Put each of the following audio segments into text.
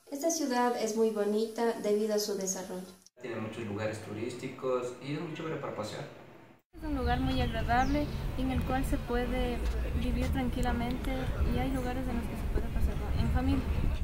Esta ciudad es muy bonita debido a su desarrollo. Tiene muchos lugares turísticos y es muy chévere para pasear. Es un lugar muy agradable en el cual se puede vivir tranquilamente y hay lugares en los que se puede pasar en familia.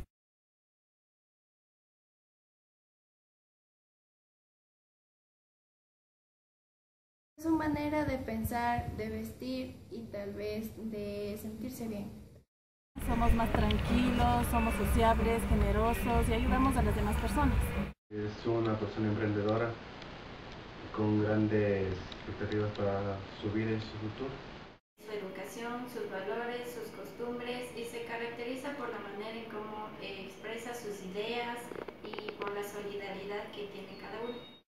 Su manera de pensar, de vestir y tal vez de sentirse bien. Somos más tranquilos, somos sociables, generosos y ayudamos a las demás personas. Es una persona emprendedora con grandes expectativas para su vida y su futuro. Su educación, sus valores, sus costumbres y se caracteriza por la manera en cómo expresa sus ideas y por la solidaridad que tiene cada uno.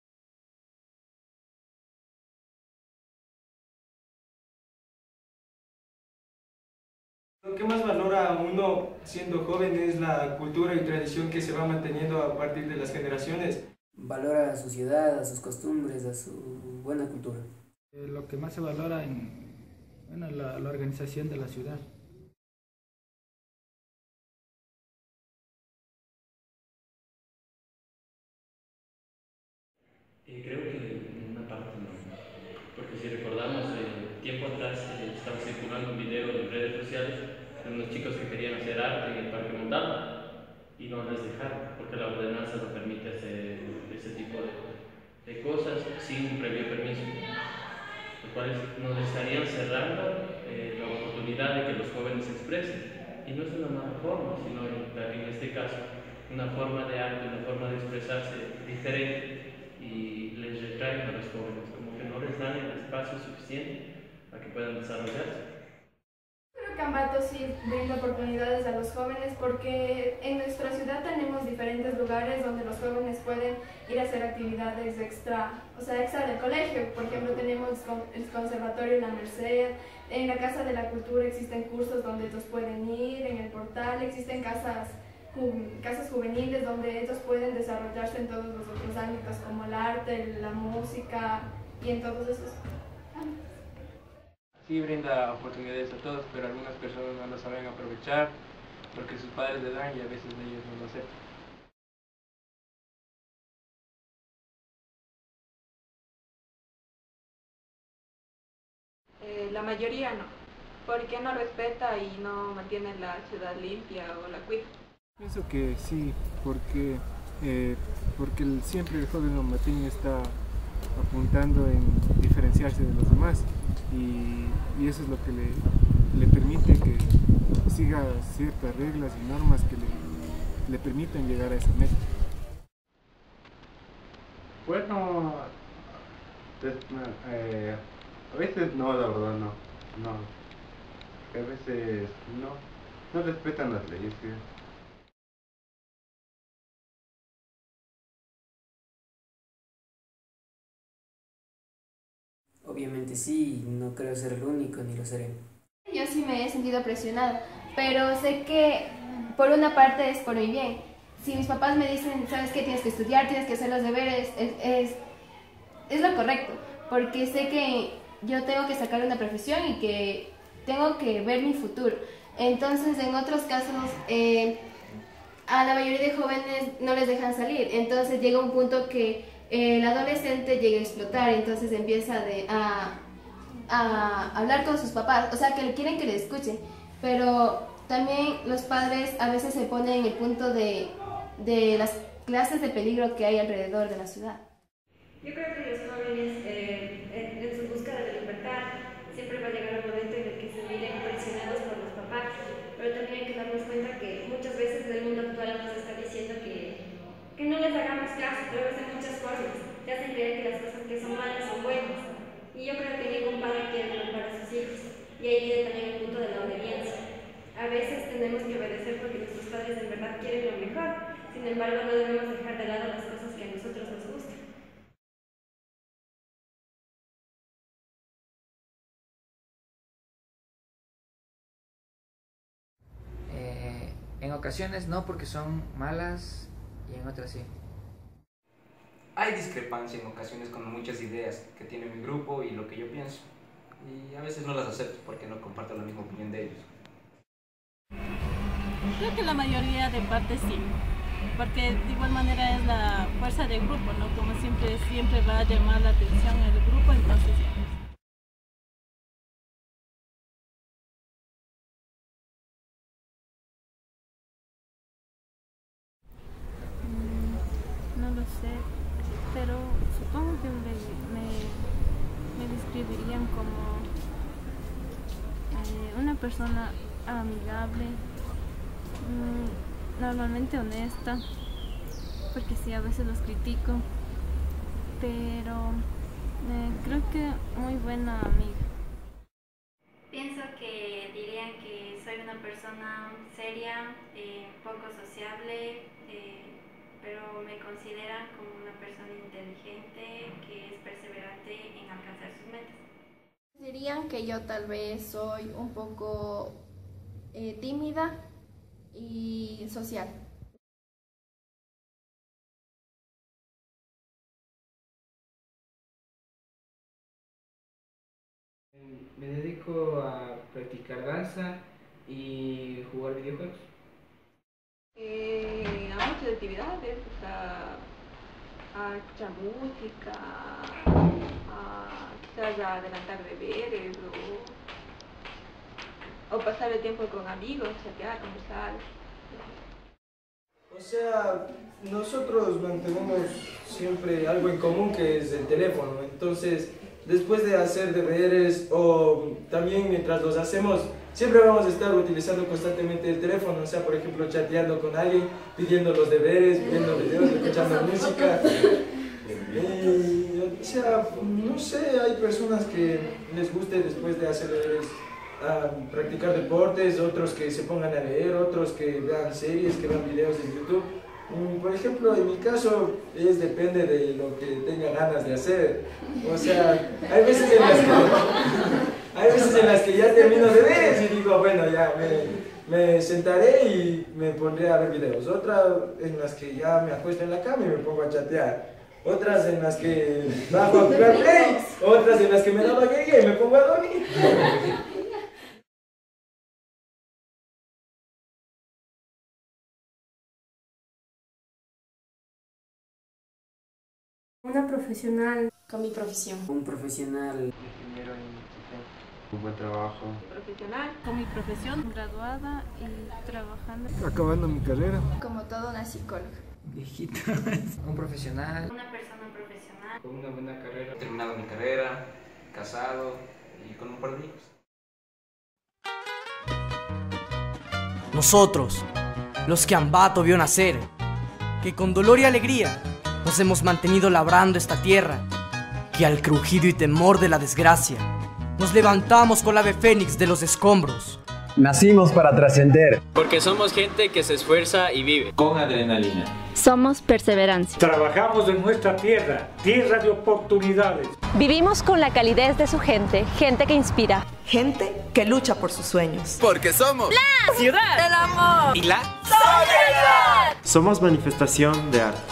Lo que más valora uno siendo joven es la cultura y tradición que se va manteniendo a partir de las generaciones. Valora a su ciudad, a sus costumbres, a su buena cultura. Lo que más se valora en la organización de la ciudad. Creo que en una parte no, porque si recordamos, tiempo atrás estaba circulando un video en redes sociales de unos chicos que querían hacer arte en el Parque Montalvo y no les dejaron, porque la ordenanza no permite hacer ese tipo de cosas sin un previo permiso, los cuales nos estarían cerrando la oportunidad de que los jóvenes se expresen. Y no es una mala forma, sino en este caso una forma de arte, una forma de expresarse diferente y les retraen a los jóvenes, como que no les dan el espacio suficiente para que puedan desarrollarse. Creo que Ambato sí brinda oportunidades a los jóvenes porque en nuestra ciudad tenemos diferentes lugares donde los jóvenes pueden ir a hacer actividades extra del colegio. Por ejemplo, tenemos el Conservatorio La Merced, en la Casa de la Cultura existen cursos donde ellos pueden ir, en el Portal existen casas juveniles donde ellos pueden desarrollarse en todos los otros ámbitos como el arte, la música y en todos esos ámbitos. Sí brinda oportunidades a todos, pero algunas personas no lo saben aprovechar porque sus padres le dan y a veces ellos no lo aceptan. La mayoría no, porque no respeta y no mantiene la ciudad limpia o la cuida. Pienso que sí, porque siempre el joven ambateño está apuntando en diferenciarse de los demás y eso es lo que le permite que siga ciertas reglas y normas que le permitan llegar a esa meta. Bueno, a veces no, la verdad no. A veces no respetan las leyes. ¿Sí? Obviamente sí, no creo ser el único ni lo seré. Yo sí me he sentido presionada, pero sé que por una parte es por mi bien. Si mis papás me dicen, sabes qué, tienes que estudiar, tienes que hacer los deberes, es lo correcto, porque sé que yo tengo que sacar una profesión y que tengo que ver mi futuro. Entonces, en otros casos, a la mayoría de jóvenes no les dejan salir, entonces llega un punto que el adolescente llega a explotar, entonces empieza a hablar con sus papás, o sea, que quieren que le escuchen, pero también los padres a veces se ponen en el punto de las clases de peligro que hay alrededor de la ciudad. Yo creo que los jóvenes, en su búsqueda de libertad, siempre va a llegar un momento en el que se miren presionados por los papás, pero también hay que darnos cuenta que muchas veces el mundo actual nos está diciendo que no les hagamos caso, pero de muchas formas, te hacen creer que las cosas que son malas son buenas, y yo creo que ningún padre quiere lo para sus hijos, y ahí viene también el punto de la obediencia. A veces tenemos que obedecer porque nuestros padres en verdad quieren lo mejor, sin embargo no debemos dejar de lado las cosas que a nosotros nos gustan. En ocasiones no, porque son malas, y en otras sí. Hay discrepancia en ocasiones con muchas ideas que tiene mi grupo y lo que yo pienso. Y a veces no las acepto porque no comparto la misma opinión de ellos. Creo que la mayoría de partes sí. porque de igual manera es la fuerza del grupo, ¿no? Como siempre va a llamar la atención el grupo, entonces no lo sé, pero supongo que me describirían como una persona amigable, normalmente honesta, porque sí, a veces los critico, pero creo que muy buena amiga. Pienso que dirían que soy una persona seria, poco sociable, pero me consideran como una persona inteligente que es perseverante en alcanzar sus metas. Dirían que yo tal vez soy un poco tímida y social. Me dedico a practicar danza y jugar videojuegos. A muchas actividades, a escuchar música, quizás a adelantar deberes o pasar el tiempo con amigos, chatear, conversar. O sea, nosotros mantenemos siempre algo en común que es el teléfono, entonces después de hacer deberes o también mientras los hacemos, siempre vamos a estar utilizando constantemente el teléfono, o sea, por ejemplo, chateando con alguien, pidiendo los deberes, viendo videos, escuchando música. O sea, no sé, hay personas que les guste después de hacer deberes practicar deportes, otros que se pongan a leer, otros que vean series, que vean videos en YouTube. Por ejemplo, en mi caso, depende de lo que tenga ganas de hacer. O sea, hay veces en las que ya termino de ver y digo, bueno, ya me sentaré y me pondré a ver videos. Otras en las que ya me acuesto en la cama y me pongo a chatear. Otras en las que bajo a jugar play. Otras en las que me daba gay y me pongo a dormir. Una profesional con mi profesión. Un profesional. Ingeniero en sistema. Un buen trabajo. Profesional. Con mi profesión, graduada y trabajando. Acabando mi carrera. Como toda una psicóloga. Viejito. Un profesional. Una persona profesional. Con una buena carrera. He terminado mi carrera, casado y con un par de hijos. Nosotros, los que Ambato vio nacer, que con dolor y alegría nos hemos mantenido labrando esta tierra, que al crujido y temor de la desgracia nos levantamos con la ave fénix de los escombros. Nacimos para trascender. Porque somos gente que se esfuerza y vive. Con adrenalina. Somos perseverancia. Trabajamos en nuestra tierra, tierra de oportunidades. Vivimos con la calidez de su gente, gente que inspira. Gente que lucha por sus sueños. Porque somos la ciudad del amor y la solidaridad. Somos manifestación de arte.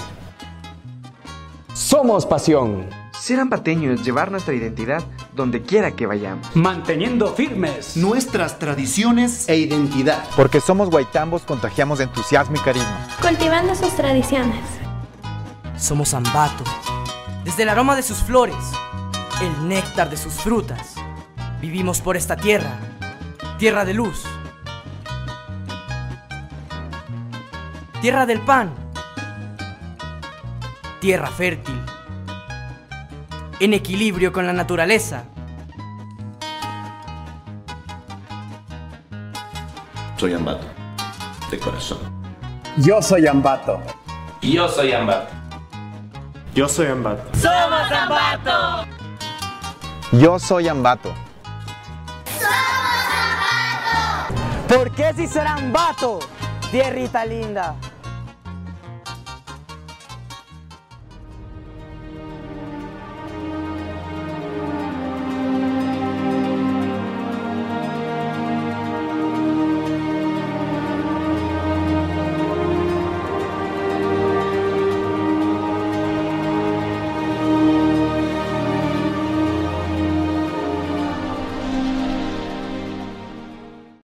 Somos pasión. Ser ambateño es llevar nuestra identidad donde quiera que vayamos. Manteniendo firmes nuestras tradiciones e identidad. Porque somos guaitambos, contagiamos de entusiasmo y carisma. Cultivando sus tradiciones. Somos Ambato. Desde el aroma de sus flores, el néctar de sus frutas, vivimos por esta tierra, tierra de luz, tierra del pan, tierra fértil, en equilibrio con la naturaleza. Soy Ambato, de corazón. Yo soy Ambato. Y yo soy Ambato. Yo soy Ambato. ¡Somos Ambato! Yo soy Ambato. ¿Por qué si será Ambato, tierrita linda?